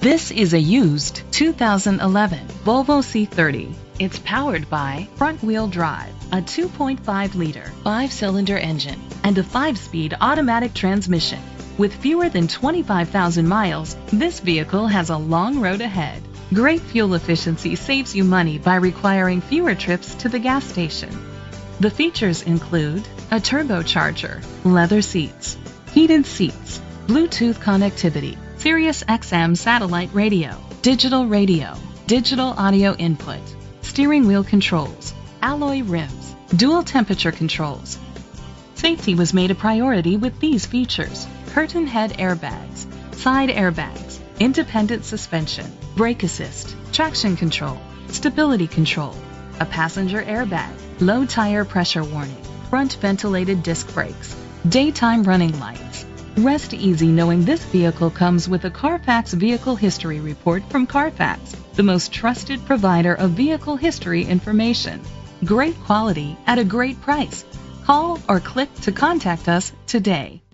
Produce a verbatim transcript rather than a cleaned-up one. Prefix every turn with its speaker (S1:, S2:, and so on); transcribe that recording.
S1: This is a used two thousand eleven Volvo C thirty. It's powered by front-wheel drive, a two point five liter five-cylinder engine, and a five-speed automatic transmission. With fewer than twenty-five thousand miles, this vehicle has a long road ahead. Great fuel efficiency saves you money by requiring fewer trips to the gas station. The features include a turbocharger, leather seats, heated seats, Bluetooth connectivity, Sirius X M satellite radio, digital radio, digital audio input, steering wheel controls, alloy rims, dual temperature controls. Safety was made a priority with these features: curtain head airbags, side airbags, independent suspension, brake assist, traction control, stability control, a passenger airbag, low tire pressure warning, front ventilated disc brakes, daytime running lights. Rest easy knowing this vehicle comes with a Carfax Vehicle History Report from Carfax, the most trusted provider of vehicle history information. Great quality at a great price. Call or click to contact us today.